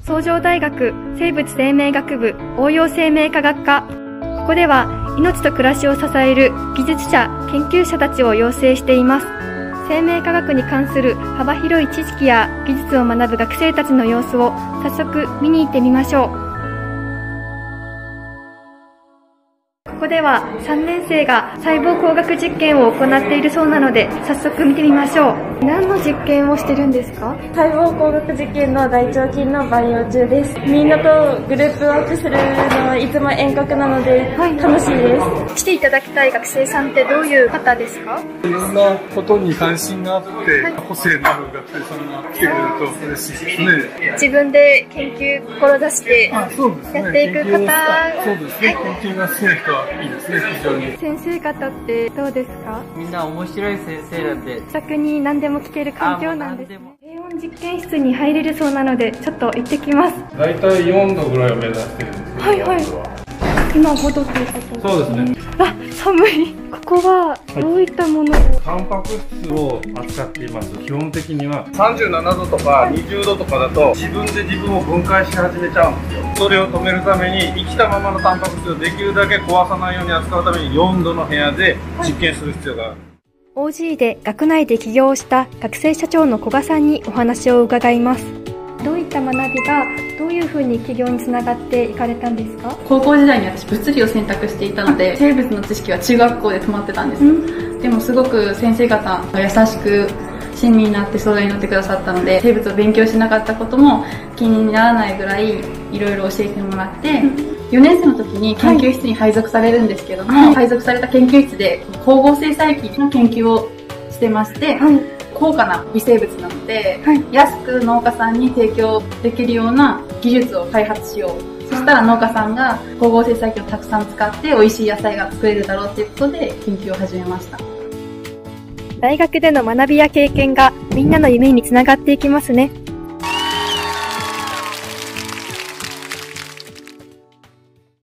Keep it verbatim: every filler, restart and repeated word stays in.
崇城大学生物生命学部応用生命科学科。ここでは命と暮らしを支える技術者、研究者たちを養成しています。生命科学に関する幅広い知識や技術を学ぶ学生たちの様子を早速見に行ってみましょう。ここではさんねん生が細胞工学実験を行っているそうなので早速見てみましょう。何の実験をしてるんですか？ 細胞工学実験の大腸菌の培養中です。みんなとグループワークするのはいつも遠隔なので楽しいです。 来ていただきたい学生さんってどういう方ですか？ いろんなことに関心があって、はい、個性のある学生さんが来てくれると嬉しいですね。 自分で研究志してやっていく方、 そうですね、はい、研究が好きな人はいいですね、非常に。 先生方ってどうですか？ みんな面白い先生なんで、 気さくに何でも聞ける環境なんですね。低温実験室に入れるそうなのでちょっと行ってきます。 だいたいよんどぐらいを目指してるんですけど、 はいはい、今ごどということそうですね。 あ、寒い。ここはどういったものを、はい、 タンパク質を扱っています。基本的にはさんじゅうななどとかにじゅうどとかだと自分で自分を分解し始めちゃうんですよ。それを止めるために生きたままのタンパク質をできるだけ壊さないように扱うためによんどの部屋で実験する必要がある。 オージー で学内で起業をした学生社長の古賀さんにお話を伺います。どういった学びがどういうふうに起業につながっていかれたんですか？ 高校時代に私物理を選択していたので生物の知識は中学校で止まってたんです、うん、でもすごく先生方が優しく親身になって相談に乗ってくださったので生物を勉強しなかったことも気にならないぐらいいろいろ教えてもらって、うん、よねん生の時に研究室に配属されるんですけども、はい、配属された研究室で光合成細菌の研究をしてまして、はい、高価な微生物なので、はい、安く農家さんに提供できるような技術を開発しよう。そしたら農家さんが光合成細菌をたくさん使って美味しい野菜が作れるだろうということで研究を始めました。 大学での学びや経験がみんなの夢につながっていきますね。